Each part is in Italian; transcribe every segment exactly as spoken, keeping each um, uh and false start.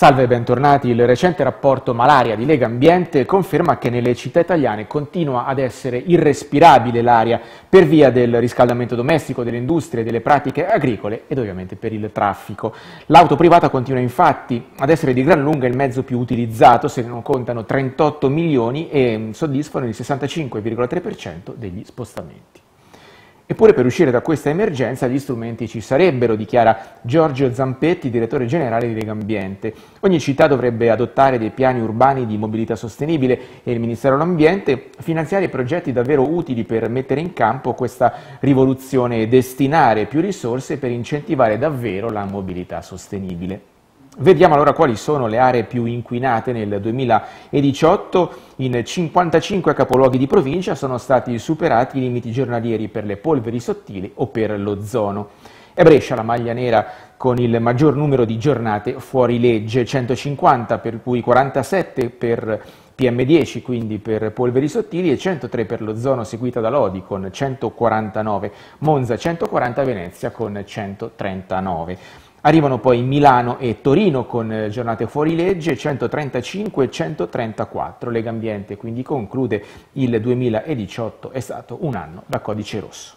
Salve e bentornati. Il recente rapporto Malaria di Legambiente conferma che nelle città italiane continua ad essere irrespirabile l'aria per via del riscaldamento domestico, delle industrie, delle pratiche agricole ed ovviamente per il traffico. L'auto privata continua infatti ad essere di gran lunga il mezzo più utilizzato, se ne contano trentotto milioni e soddisfano il sessantacinque virgola tre per cento degli spostamenti. Eppure per uscire da questa emergenza gli strumenti ci sarebbero, dichiara Giorgio Zampetti, direttore generale di Legambiente. Ogni città dovrebbe adottare dei piani urbani di mobilità sostenibile e il Ministero dell'Ambiente finanziare progetti davvero utili per mettere in campo questa rivoluzione e destinare più risorse per incentivare davvero la mobilità sostenibile. Vediamo allora quali sono le aree più inquinate nel duemiladiciotto. In cinquantacinque capoluoghi di provincia sono stati superati i limiti giornalieri per le polveri sottili o per l'ozono. È Brescia la maglia nera con il maggior numero di giornate fuori legge, centocinquanta per cui quarantasette per P M dieci, quindi per polveri sottili, e centotré per l'ozono, seguita da Lodi con centoquarantanove, Monza centoquaranta, Venezia con centotrentanove. Arrivano poi Milano e Torino con giornate fuori legge, centotrentacinque e centotrentaquattro. Legambiente quindi conclude: il duemiladiciotto è stato un anno da codice rosso.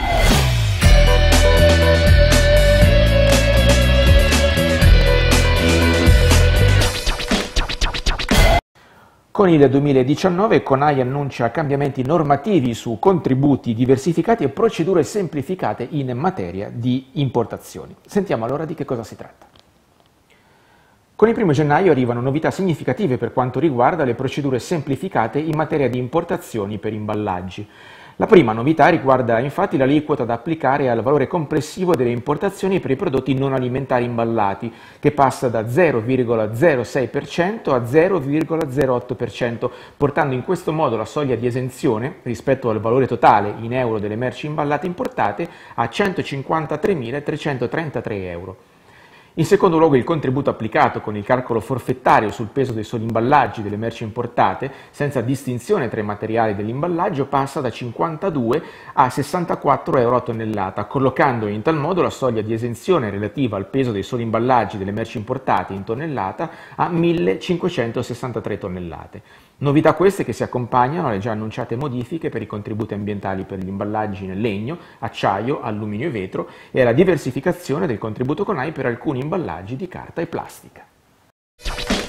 Con il duemiladiciannove CONAI annuncia cambiamenti normativi su contributi diversificati e procedure semplificate in materia di importazioni. Sentiamo allora di che cosa si tratta. Con il primo gennaio arrivano novità significative per quanto riguarda le procedure semplificate in materia di importazioni per imballaggi. La prima novità riguarda infatti l'aliquota da applicare al valore complessivo delle importazioni per i prodotti non alimentari imballati, che passa da zero virgola zero sei per cento a zero virgola zero otto per cento, portando in questo modo la soglia di esenzione rispetto al valore totale in euro delle merci imballate importate a centocinquantatremilatrecentotrentatré euro. In secondo luogo il contributo applicato con il calcolo forfettario sul peso dei soli imballaggi delle merci importate, senza distinzione tra i materiali dell'imballaggio, passa da cinquantadue a sessantaquattro euro a tonnellata, collocando in tal modo la soglia di esenzione relativa al peso dei soli imballaggi delle merci importate in tonnellata a millecinquecentosessantatré tonnellate. Novità queste che si accompagnano alle già annunciate modifiche per i contributi ambientali per gli imballaggi in legno, acciaio, alluminio e vetro e alla diversificazione del contributo CONAI per alcuni imballaggi di carta e plastica.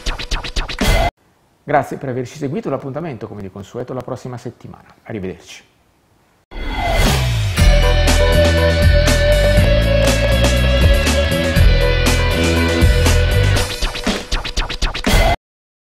Grazie per averci seguito, l'appuntamento come di consueto la prossima settimana. Arrivederci.